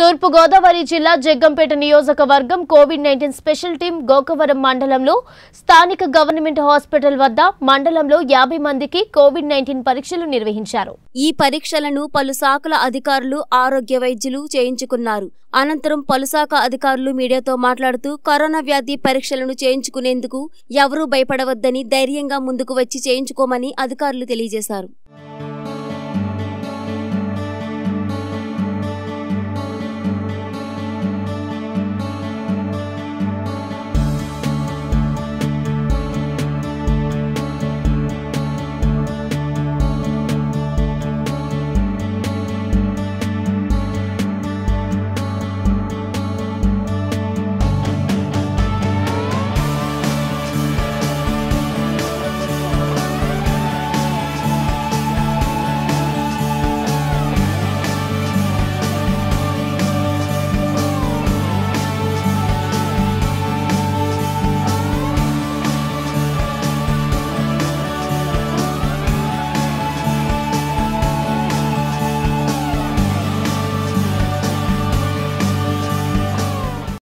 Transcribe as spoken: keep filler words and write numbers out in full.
తూర్పు గోదావరి జిల్లా జగ్గంపేట నియోజకవర్గం Covid nineteen special team Gokavaram మండలంలో స్థానిక గవర్నమెంట్ హాస్పిటల్ వద్ద మండలంలో యాభై మందికి కోవిడ్ నైన్టీన్ పరీక్షలు నిర్వహించారు. ఈ పరీక్షలను పలు శాఖల అధికారులు, ఆరోగ్య వైద్యులు చేయించుకున్నారు. అనంతరం పలు శాఖ అధికారులు మీడియాతో మాట్లాడుతూ కరోనా వ్యాధి పరీక్షలను చేయించుకునేందుకు ఎవరూ భయపడవద్దని, ధైర్యంగా ముందుకు వచ్చి చేయించుకోమని అధికారులు తెలియజేశారు.